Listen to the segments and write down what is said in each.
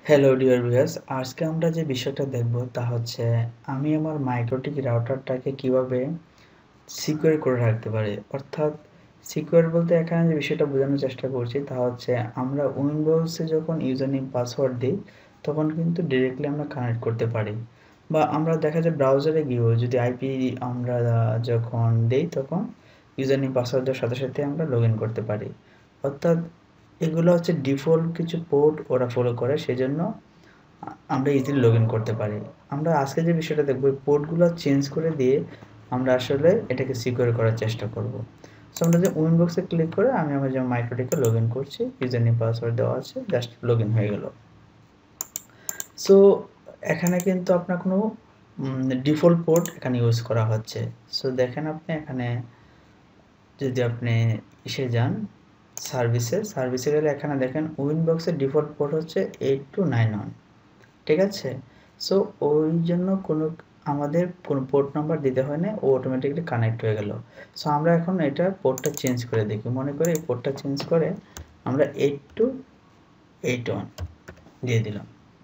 Hello dear viewers, আজকে আমরা যে বিষয়টা দেখব তা হচ্ছে আমি আমার মাইক্রোটিক রাউটারটাকে কিভাবে সিকিউর করে রাখতে পারি। অর্থাৎ সিকিউর বলতে এখানে যে বিষয়টা বোঝানোর চেষ্টা করছি তা হচ্ছে আমরা উইন্ডোজে যখন ইউজার নেম পাসওয়ার্ড দিই তখন কিন্তু ডিরেক্টলি আমরা কানেক্ট করতে পারি। বা আমরা দেখা যায় ব্রাউজারে গিয়েও যদি আইপি আমরা যখন দেই তখন ইউজার নেম পাসওয়ার্ড দেওয়ার সাথে সাথে আমরা লগইন করতে পারি। অর্থাৎ এগুলো হচ্ছে ডিফল্ট কিছু পোর্ট ওরা ফলো করে, সেজন্য আমরা ইজিলি লগইন করতে পারি। আমরা আজকে যে বিষয়টা দেখব, এই পোর্টগুলো চেঞ্জ করে দিয়ে আমরা আসলে এটাকে সিকিউর করার চেষ্টা করব। সো আমরা যে উইনবক্সে ক্লিক করে আমি আমার যে মাইক্রোটিকে লগইন করছি, ইউজার নেম পাসওয়ার্ড দেওয়া আছে, জাস্ট লগইন হয়ে গেল। সো এখানে কিন্তু আপনার কোনো ডিফল্ট পোর্ট এখানে ইউজ করা হচ্ছে। সো দেখেন আপনি এখানে যদি আপনি ইসে যান সার্ভিসে গেলে এখানে দেখেন উইনবক্সের ডিফল্ট পোর্ট হচ্ছে 8291, ঠিক আছে? সো ওই জন্য আমাদের কোনো পোর্ট নাম্বার দিতে হয় না, ও অটোমেটিক্যালি কানেক্ট হয়ে গেল। সো আমরা এখন এটা পোর্টটা চেঞ্জ করে দেখি। মনে করি এই পোর্টটা চেঞ্জ করে আমরা 8281 দিয়ে দিলাম।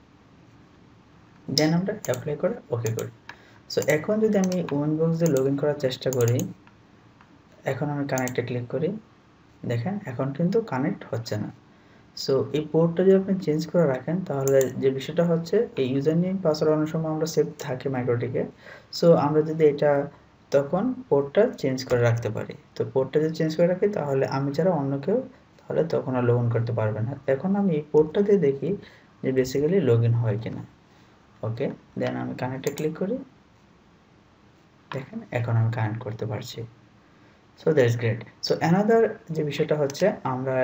দেন আমরা অ্যাপ্লাই করে ওকে করি। সো এখন যদি আমি উইনবক্স দিয়ে লগইন করার চেষ্টা করি, এখন আমি কানেক্টে ক্লিক করি, দেখেন এখন কিন্তু কানেক্ট হচ্ছে না। সো এই পোর্টটা যদি আপনি চেঞ্জ করে রাখেন তাহলে যে বিষয়টা হচ্ছে এই ইউজার নেম পাসওয়ার্ড অনেক সময় আমরা সেভ থাকে মাইক্রোটিকে। সো আমরা যদি এটা তখন পোর্টটা চেঞ্জ করে রাখতে পারি। তো পোর্টটা যদি চেঞ্জ করে রাখি তাহলে আমি ছাড়া অন্য কেউ তাহলে তখন আর লগইন করতে পারবে না। এখন আমি এই পোর্টটা দিয়ে দেখি যে বেসিক্যালি লগইন হয় কিনা। ওকে, দেন আমি কানেক্টে ক্লিক করি, দেখেন এখন আমি কানেক্ট করতে পারছি। So that's great. So another যে বিষয়টা হচ্ছে আমরা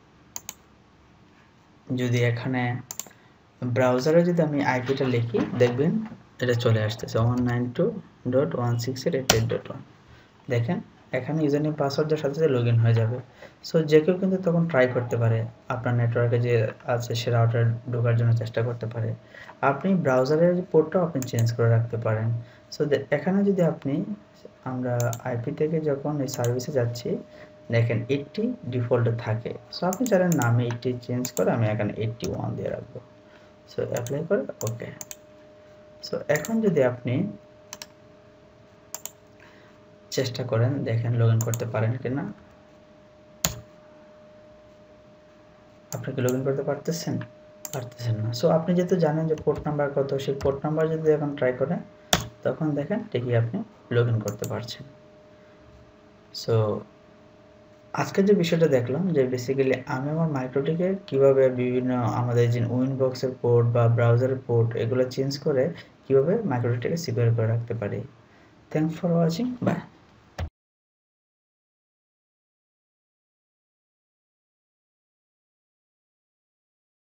যদি এখানে ব্রাউজারে যদি আমি আইপিটা লিখি দেখবেন এটা চলে আসতেছে 192.168.8.1। দেখেন এখানে ইউজার নেম পাসওয়ার্ড দেওয়ার সাথে সাথে লগইন হয়ে যাবে। সো যে কেউ কিন্তু তখন ট্রাই করতে পারে, আপনার নেটওয়ার্কে যে আছে সে রাউটারে ঢোকার জন্য চেষ্টা করতে পারে। আপনি ব্রাউজারের পোর্টটাও আপনি চেঞ্জ করে রাখতে পারেন। সো এখানে যদি আমরা আইপি থেকে যখন এই সার্ভিসে যাচ্ছি দেখেন 80 ডিফল্টে থাকে। সো আপনি চাইলে নামে 80 চেঞ্জ করে আমি এখানে 81 দিয়ে রাখবো। সো অ্যাপ্লাই করে ওকে। সো এখন যদি আপনি চেষ্টা করেন দেখেন লগইন করতে পারেন কিনা। আপনি কি লগইন করতে পারতেছেন না। সো আপনি যেহেতু জানেন যে পোর্ট নাম্বার কত, সেই পোর্ট নাম্বার যদি এখন ট্রাই করেন তখন দেখেন ঠিকই আপনি লগইন করতে পারছেন। সো আজকে যে বিষয়টা দেখলাম যে বেসিক্যালি আমি আমার মাইক্রোটিকে কিভাবে বিভিন্ন আমাদের যে উইনবক্সের পোর্ট বা ব্রাউজারের পোর্ট এগুলো চেঞ্জ করে কিভাবে মাইক্রোটিকে সিকিউর করে রাখতে পারি। Thanks for watching, by.